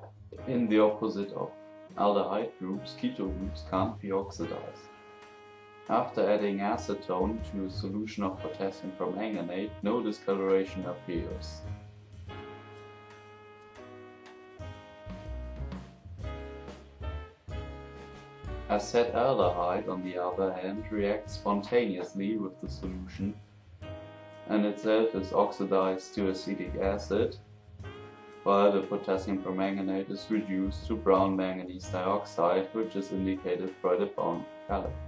In the opposite of aldehyde groups, keto groups can't be oxidized. After adding acetone to a solution of potassium permanganate, no discoloration appears. Acetaldehyde, on the other hand, reacts spontaneously with the solution and itself is oxidized to acetic acid, while the potassium permanganate is reduced to brown manganese dioxide, which is indicated by the brown color.